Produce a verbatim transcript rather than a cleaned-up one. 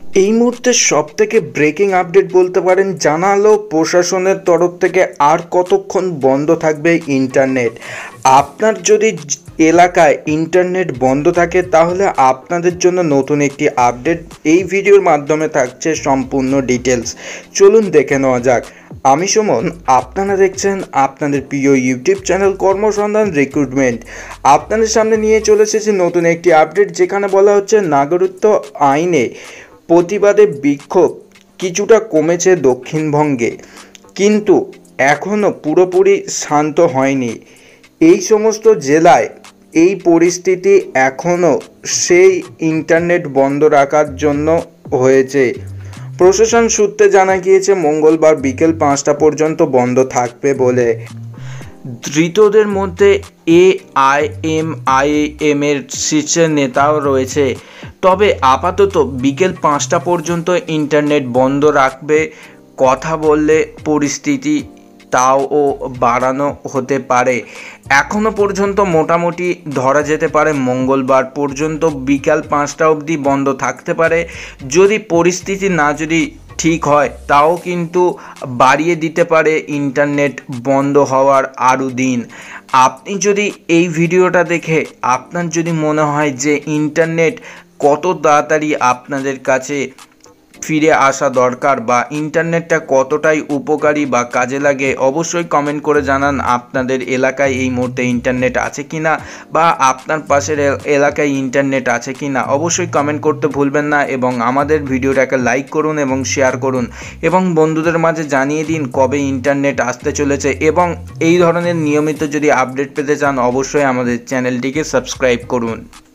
এই মুহূর্তে সবথেকে ব্রেকিং আপডেট বলতে পারেন, জানালো প্রশাসনের তরফ থেকে আর কতক্ষণ বন্ধ থাকবে ইন্টারনেট। আপনার যদি এলাকায় ইন্টারনেট বন্ধ থাকে তাহলে আপনাদের জন্য নতুন একটি আপডেট এই ভিডিওর মাধ্যমে থাকছে সম্পূর্ণ ডিটেলস। চলুন দেখে নেওয়া যাক। আমি সুমন, আপনারা দেখছেন আপনাদের প্রিয় ইউটিউব চ্যানেল কর্মসন্ধান রিক্রুটমেন্ট। আপনাদের সামনে নিয়ে চলে এসেছি নতুন একটি আপডেট, যেখানে বলা হচ্ছে নাগরিকত্ব আইনে প্রতিবাদে বিক্ষোভ কিছুটা কমেছে দক্ষিণবঙ্গে, কিন্তু এখনও পুরোপুরি শান্ত হয়নি। এই সমস্ত জেলায় এই পরিস্থিতি এখনও সেই ইন্টারনেট বন্ধ রাখার জন্য হয়েছে। প্রশাসন সূত্রে জানা গিয়েছে মঙ্গলবার বিকেল পাঁচটা পর্যন্ত বন্ধ থাকবে বলে। ধৃতদের মধ্যে A I M I M এর শীর্ষ নেতাও রয়েছে। তবে আপাতত বিকেল পাঁচটা পর্যন্ত ইন্টারনেট বন্ধ রাখবে। কথা বললে পরিস্থিতি তাও ও বাড়ানো হতে পারে। এখনও পর্যন্ত মোটামুটি ধরা যেতে পারে মঙ্গলবার পর্যন্ত বিকাল পাঁচটা অবধি বন্ধ থাকতে পারে। যদি পরিস্থিতি না যদি ঠিক হয় তাও কিন্তু বাড়িয়ে দিতে পারে ইন্টারনেট বন্ধ হওয়ার আরও দিন। আপনি যদি এই ভিডিওটা দেখে আপনার যদি মনে হয় যে ইন্টারনেট কত তাড়াতাড়ি আপনাদের কাছে ফিরে আসা দরকার বা ইন্টারনেটটা কতটাই উপকারী বা কাজে লাগে, অবশ্যই কমেন্ট করে জানান আপনাদের এলাকায় এই মুহূর্তে ইন্টারনেট আছে কি না, বা আপনার পাশের এলাকায় ইন্টারনেট আছে কি না। অবশ্যই কমেন্ট করতে ভুলবেন না এবং আমাদের ভিডিওটাকে লাইক করুন এবং শেয়ার করুন এবং বন্ধুদের মাঝে জানিয়ে দিন কবে ইন্টারনেট আসতে চলেছে। এবং এই ধরনের নিয়মিত যদি আপডেট পেতে চান অবশ্যই আমাদের চ্যানেলটিকে সাবস্ক্রাইব করুন।